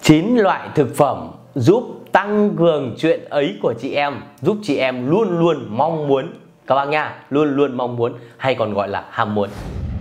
9 loại thực phẩm giúp tăng cường chuyện ấy của chị em, giúp chị em luôn luôn mong muốn các bác nha, luôn luôn mong muốn hay còn gọi là ham muốn.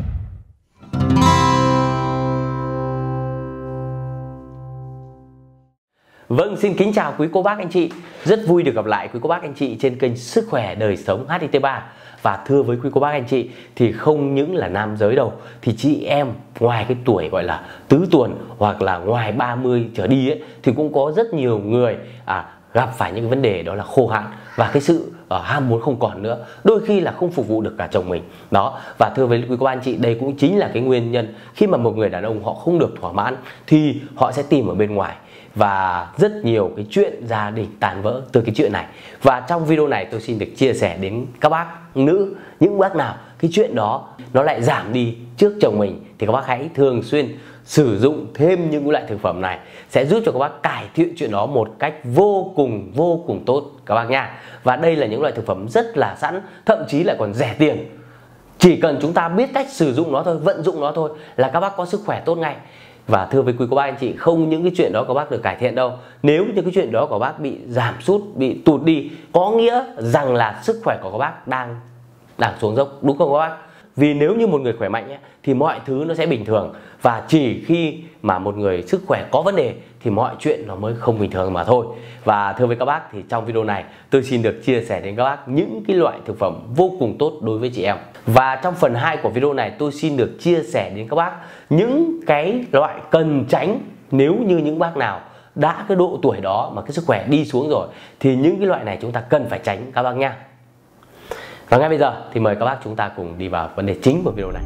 Vâng, xin kính chào quý cô bác anh chị. Rất vui được gặp lại quý cô bác anh chị trên kênh Sức khỏe đời sống HIT3. Và thưa với quý cô bác anh chị, thì không những là nam giới đâu, thì chị em ngoài cái tuổi gọi là tứ tuần hoặc là ngoài 30 trở đi ấy, thì cũng có rất nhiều người gặp phải những cái vấn đề đó là khô hạn và cái sự ham muốn không còn nữa, đôi khi là không phục vụ được cả chồng mình đó. Và thưa với quý cô bác anh chị, đây cũng chính là cái nguyên nhân khi mà một người đàn ông họ không được thỏa mãn thì họ sẽ tìm ở bên ngoài, và rất nhiều cái chuyện gia đình tan vỡ từ cái chuyện này. Và trong video này tôi xin được chia sẻ đến các bác nữ, những bác nào cái chuyện đó nó lại giảm đi trước chồng mình, thì các bác hãy thường xuyên sử dụng thêm những loại thực phẩm này sẽ giúp cho các bác cải thiện chuyện đó một cách vô cùng tốt các bác nha. Và đây là những loại thực phẩm rất là sẵn, thậm chí lại còn rẻ tiền. Chỉ cần chúng ta biết cách sử dụng nó thôi, vận dụng nó thôi là các bác có sức khỏe tốt ngay. Và thưa với quý cô bác anh chị, không những cái chuyện đó các bác được cải thiện đâu, nếu như cái chuyện đó của bác bị giảm sút, bị tụt đi, có nghĩa rằng là sức khỏe của các bác đang xuống dốc, đúng không các bác? Vì nếu như một người khỏe mạnh ấy, thì mọi thứ nó sẽ bình thường, và chỉ khi mà một người sức khỏe có vấn đề thì mọi chuyện nó mới không bình thường mà thôi. Và thưa với các bác, thì trong video này tôi xin được chia sẻ đến các bác những cái loại thực phẩm vô cùng tốt đối với chị em. Và trong phần 2 của video này tôi xin được chia sẻ đến các bác những cái loại cần tránh nếu như những bác nào đã cái độ tuổi đó mà cái sức khỏe đi xuống rồi, thì những cái loại này chúng ta cần phải tránh các bác nha. Và ngay bây giờ thì mời các bác chúng ta cùng đi vào vấn đề chính của video này.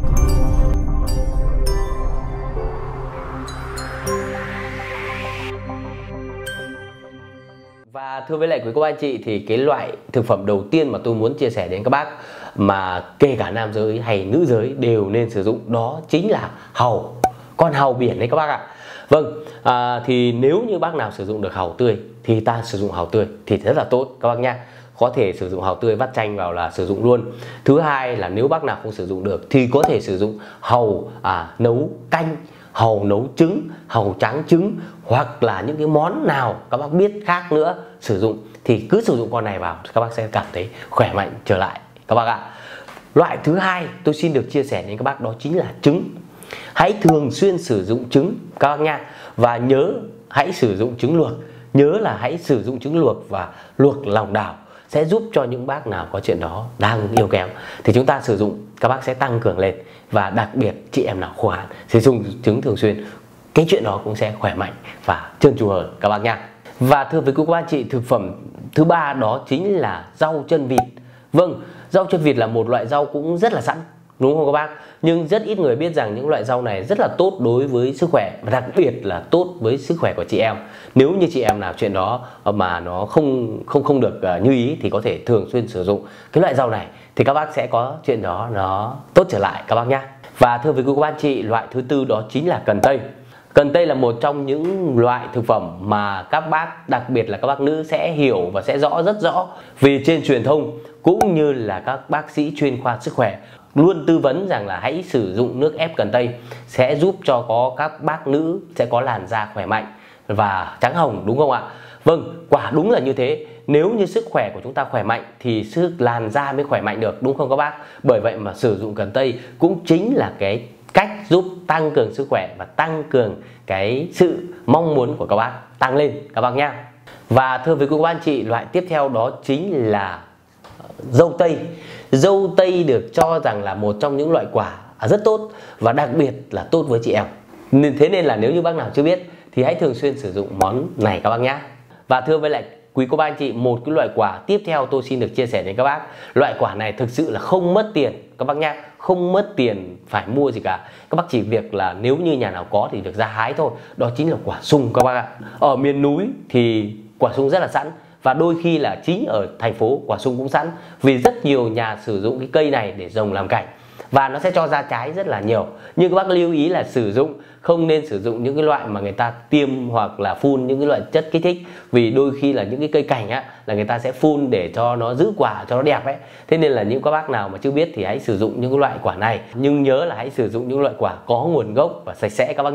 Và thưa với lại quý cô bác anh chị, thì cái loại thực phẩm đầu tiên mà tôi muốn chia sẻ đến các bác, mà kể cả nam giới hay nữ giới đều nên sử dụng, đó chính là hàu, con hàu biển đấy các bác ạ. Vâng, thì nếu như bác nào sử dụng được hàu tươi thì ta sử dụng hàu tươi thì rất là tốt các bác nha. Có thể sử dụng hàu tươi vắt chanh vào là sử dụng luôn. Thứ hai là nếu bác nào không sử dụng được thì có thể sử dụng hàu nấu canh, hàu nấu trứng, hàu tráng trứng, hoặc là những cái món nào các bác biết khác nữa sử dụng thì cứ sử dụng con này vào, các bác sẽ cảm thấy khỏe mạnh trở lại các bác ạ. Loại thứ hai tôi xin được chia sẻ đến các bác, đó chính là trứng. Hãy thường xuyên sử dụng trứng các bác nha, và nhớ hãy sử dụng trứng luộc. Nhớ là hãy sử dụng trứng luộc và luộc lòng đào, sẽ giúp cho những bác nào có chuyện đó đang yếu kém thì chúng ta sử dụng, các bác sẽ tăng cường lên. Và đặc biệt chị em nào khô hạn sử dụng trứng thường xuyên, cái chuyện đó cũng sẽ khỏe mạnh và trơn tru hơn các bác nha. Và thưa với quý cô bác chị, thực phẩm thứ ba đó chính là rau chân vịt. Vâng, rau chân vịt là một loại rau cũng rất là sẵn, đúng không các bác? Nhưng rất ít người biết rằng những loại rau này rất là tốt đối với sức khỏe, và đặc biệt là tốt với sức khỏe của chị em. Nếu như chị em nào chuyện đó mà nó không được như ý thì có thể thường xuyên sử dụng cái loại rau này, thì các bác sẽ có chuyện đó nó tốt trở lại các bác nhé. Và thưa với quý cô bác chị, loại thứ tư đó chính là cần tây. Cần tây là một trong những loại thực phẩm mà các bác, đặc biệt là các bác nữ sẽ hiểu và sẽ rất rõ, vì trên truyền thông cũng như là các bác sĩ chuyên khoa sức khỏe luôn tư vấn rằng là hãy sử dụng nước ép cần tây sẽ giúp cho các bác nữ sẽ có làn da khỏe mạnh và trắng hồng, đúng không ạ? Vâng, quả đúng là như thế. Nếu như sức khỏe của chúng ta khỏe mạnh thì làn da mới khỏe mạnh được, đúng không các bác? Bởi vậy mà sử dụng cần tây cũng chính là cái cách giúp tăng cường sức khỏe và tăng cường cái sự mong muốn của các bác tăng lên các bác nha. Và thưa với quý cô bác anh chị, loại tiếp theo đó chính là dâu tây. Dâu tây được cho rằng là một trong những loại quả rất tốt, và đặc biệt là tốt với chị em. Thế nên là nếu như bác nào chưa biết thì hãy thường xuyên sử dụng món này các bác nhé. Và thưa với lại quý cô bác anh chị, một cái loại quả tiếp theo tôi xin được chia sẻ đến các bác. Loại quả này thực sự là không mất tiền các bác nha, không mất tiền phải mua gì cả. Các bác chỉ việc là nếu như nhà nào có thì việc ra hái thôi. Đó chính là quả sung các bác ạ. Ở miền núi thì quả sung rất là sẵn, và đôi khi là chính ở thành phố quả sung cũng sẵn, vì rất nhiều nhà sử dụng cái cây này để trồng làm cảnh, và nó sẽ cho ra trái rất là nhiều. Nhưng các bác lưu ý là sử dụng không nên sử dụng những cái loại mà người ta tiêm hoặc là phun những cái loại chất kích thích, vì đôi khi là những cái cây cảnh á là người ta sẽ phun để cho nó giữ quả cho nó đẹp ấy. Thế nên là những các bác nào mà chưa biết thì hãy sử dụng những cái loại quả này, nhưng nhớ là hãy sử dụng những loại quả có nguồn gốc và sạch sẽ các bác nhá.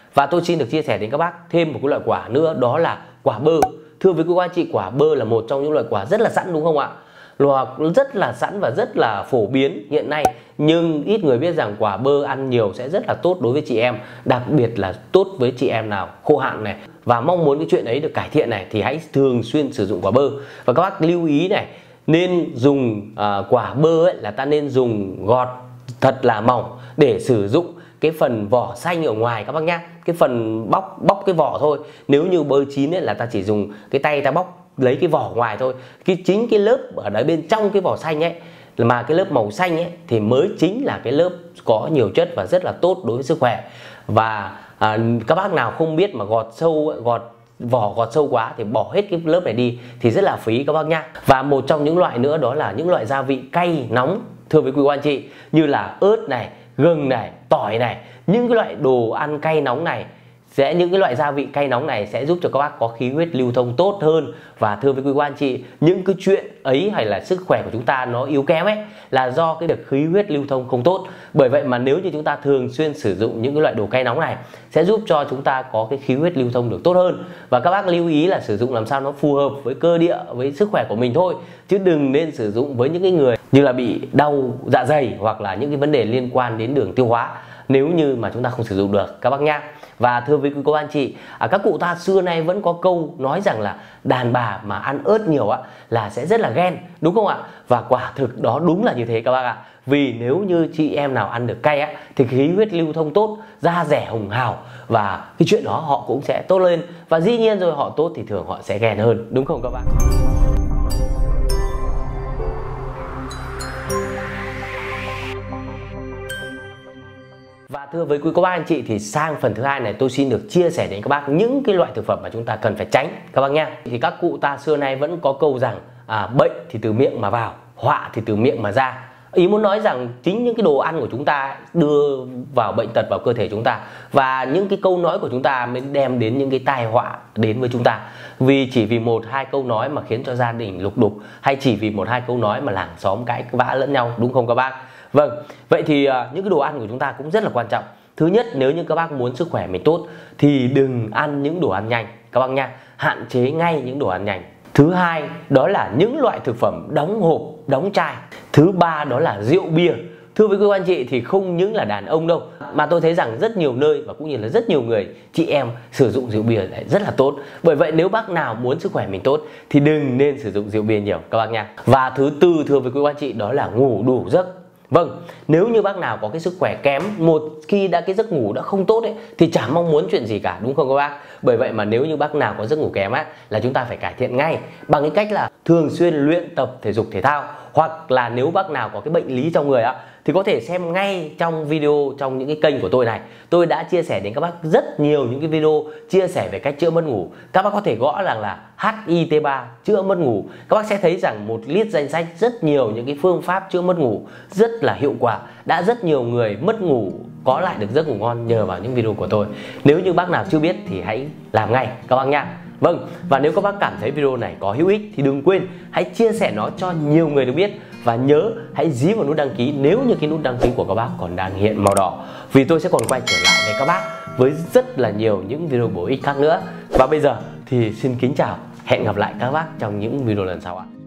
Và tôi xin được chia sẻ đến các bác thêm một cái loại quả nữa, đó là quả bơ. Thưa với quý anh chị, quả bơ là một trong những loại quả rất là sẵn đúng không ạ? Loại rất là sẵn và rất là phổ biến hiện nay, nhưng ít người biết rằng quả bơ ăn nhiều sẽ rất là tốt đối với chị em, đặc biệt là tốt với chị em nào khô hạn này và mong muốn cái chuyện ấy được cải thiện này thì hãy thường xuyên sử dụng quả bơ. Và các bác lưu ý này, nên dùng quả bơ ấy, là ta nên dùng gọt thật là mỏng để sử dụng cái phần vỏ xanh ở ngoài các bác nhá, cái phần bóc cái vỏ thôi. Nếu như bơ chín ấy là ta chỉ dùng cái tay ta bóc lấy cái vỏ ngoài thôi, chính cái lớp ở đấy bên trong cái vỏ xanh ấy, mà cái lớp màu xanh ấy thì mới chính là cái lớp có nhiều chất và rất là tốt đối với sức khỏe. Và các bác nào không biết mà gọt vỏ gọt sâu quá thì bỏ hết cái lớp này đi thì rất là phí các bác nhá. Và một trong những loại nữa đó là những loại gia vị cay nóng, thưa với quý anh chị, như là ớt này, gừng này, tỏi này. Những cái loại đồ ăn cay nóng này những cái loại gia vị cay nóng này sẽ giúp cho các bác có khí huyết lưu thông tốt hơn. Và thưa với quý anh chị, những cái chuyện ấy hay là sức khỏe của chúng ta nó yếu kém ấy là do cái việc khí huyết lưu thông không tốt. Bởi vậy mà nếu như chúng ta thường xuyên sử dụng những cái loại đồ cay nóng này sẽ giúp cho chúng ta có cái khí huyết lưu thông được tốt hơn. Và các bác lưu ý là sử dụng làm sao nó phù hợp với cơ địa, với sức khỏe của mình thôi, chứ đừng nên sử dụng với những cái người như là bị đau dạ dày hoặc là những cái vấn đề liên quan đến đường tiêu hóa, nếu như mà chúng ta không sử dụng được các bác nhá. Và thưa với quý cô anh chị, các cụ ta xưa nay vẫn có câu nói rằng là đàn bà mà ăn ớt nhiều là sẽ rất là ghen, đúng không ạ? Và quả thực đó đúng là như thế các bác ạ. Vì nếu như chị em nào ăn được cay thì khí huyết lưu thông tốt, da dẻ hồng hào, và cái chuyện đó họ cũng sẽ tốt lên. Và dĩ nhiên rồi, họ tốt thì thường họ sẽ ghen hơn, đúng không các bác? Và thưa với quý cô bác anh chị, thì sang phần thứ hai này tôi xin được chia sẻ đến các bác những cái loại thực phẩm mà chúng ta cần phải tránh các bác nha. Thì các cụ ta xưa nay vẫn có câu rằng bệnh thì từ miệng mà vào, họa thì từ miệng mà ra. Ý muốn nói rằng chính những cái đồ ăn của chúng ta đưa vào bệnh tật vào cơ thể chúng ta, và những cái câu nói của chúng ta mới đem đến những cái tai họa đến với chúng ta. Vì chỉ vì một hai câu nói mà khiến cho gia đình lục đục, hay chỉ vì một hai câu nói mà làng xóm cãi vã lẫn nhau, đúng không các bác? Vâng, vậy thì những cái đồ ăn của chúng ta cũng rất là quan trọng. Thứ nhất, nếu như các bác muốn sức khỏe mình tốt thì đừng ăn những đồ ăn nhanh các bác nha, hạn chế ngay những đồ ăn nhanh. Thứ hai, đó là những loại thực phẩm đóng hộp, đóng chai. Thứ ba, đó là rượu bia. Thưa với quý anh chị, thì không những là đàn ông đâu, mà tôi thấy rằng rất nhiều nơi và cũng như là rất nhiều người chị em sử dụng rượu bia rất là tốt. Bởi vậy nếu bác nào muốn sức khỏe mình tốt thì đừng nên sử dụng rượu bia nhiều các bác nha. Và thứ tư, thưa với quý anh chị, đó là ngủ đủ giấc. Vâng, nếu như bác nào có cái sức khỏe kém, một khi đã cái giấc ngủ đã không tốt thì chả mong muốn chuyện gì cả, đúng không các bác? Bởi vậy mà nếu như bác nào có giấc ngủ kém là chúng ta phải cải thiện ngay bằng cái cách là thường xuyên luyện tập thể dục thể thao. Hoặc là nếu bác nào có cái bệnh lý trong người thì có thể xem ngay trong video, trong những cái kênh của tôi này. Tôi đã chia sẻ đến các bác rất nhiều những cái video chia sẻ về cách chữa mất ngủ. Các bác có thể gõ rằng là HIT3 chữa mất ngủ. Các bác sẽ thấy rằng một list danh sách rất nhiều những cái phương pháp chữa mất ngủ rất là hiệu quả. Đã rất nhiều người mất ngủ có lại được giấc ngủ ngon nhờ vào những video của tôi. Nếu như bác nào chưa biết thì hãy làm ngay các bác nha. Vâng, và nếu các bác cảm thấy video này có hữu ích thì đừng quên hãy chia sẻ nó cho nhiều người được biết. Và nhớ hãy dí vào nút đăng ký nếu như cái nút đăng ký của các bác còn đang hiện màu đỏ, vì tôi sẽ còn quay trở lại với các bác với rất là nhiều những video bổ ích khác nữa. Và bây giờ thì xin kính chào, hẹn gặp lại các bác trong những video lần sau ạ.